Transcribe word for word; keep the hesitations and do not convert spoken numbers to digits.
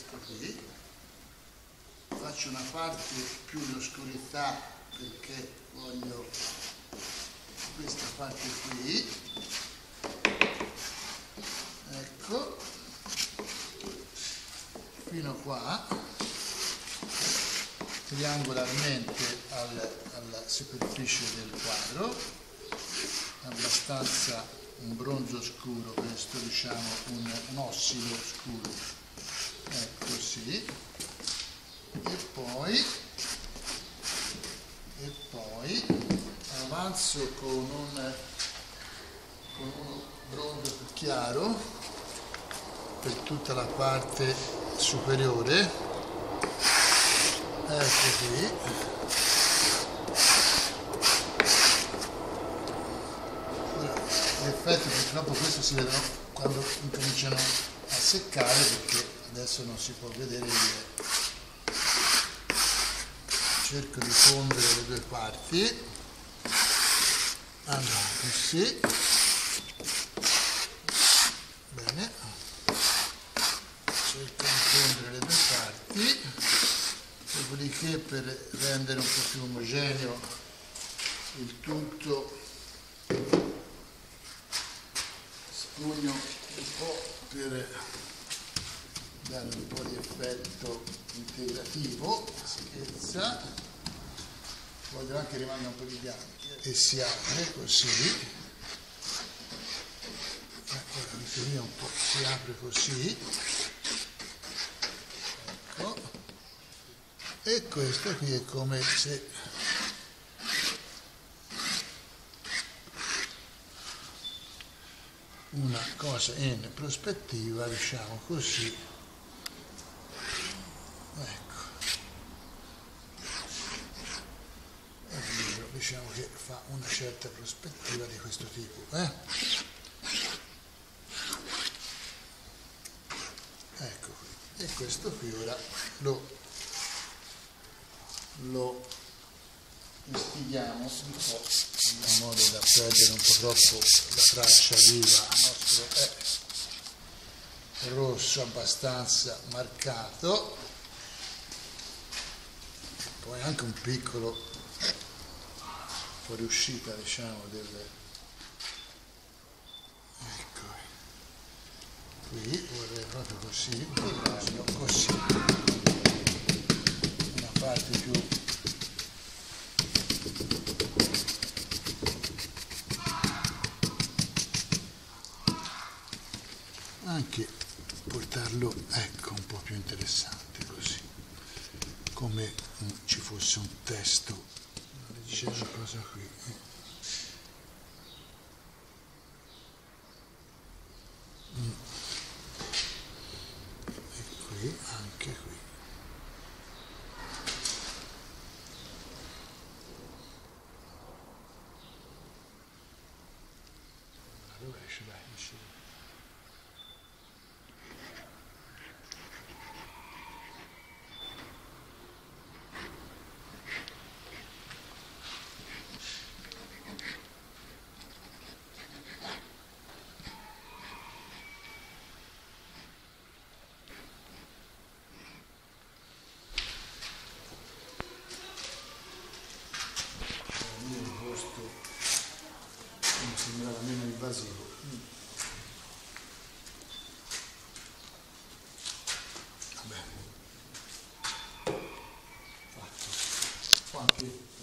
questo qui, faccio una parte più in oscurità perché voglio questa parte qui, ecco, fino qua, triangolarmente al, alla superficie del quadro, abbastanza un bronzo scuro, questo diciamo un, un ossido scuro, ecco così, e poi, e poi avanzo con un, con un bronzo più chiaro per tutta la parte superiore, ecco qui. Gli effetti purtroppo questo si vedono quando incominciano a seccare, perché adesso non si può vedere. Cerco di fondere le due parti, allora così, bene, cerco di fondere le due parti, dopodiché per rendere un po' più omogeneo il tutto spugno un po' per dare un po' di effetto integrativo, schizza, voglio anche rimanga un po' di bianco e si apre così, ecco, anche lì un po' si apre così, ecco, e questo qui è come se una cosa in prospettiva, diciamo così, ecco, il libro diciamo che fa una certa prospettiva di questo tipo, eh? Ecco qui, e questo qui ora lo, lo instighiamo un po' in modo da perdere un po' troppo la traccia viva. Il nostro è rosso abbastanza marcato, e poi anche un piccolo fuoriuscita, diciamo, del, ecco qui, vorrei proprio così, proprio così, una parte più anche portarlo, ecco, un po' più interessante, così come ci fosse un testo, dice una cosa qui, mm. E qui, anche qui, rovescio, dai, vicino. Mi sembrava meno invasivo. Mm. Va bene. Fatto. Qua anche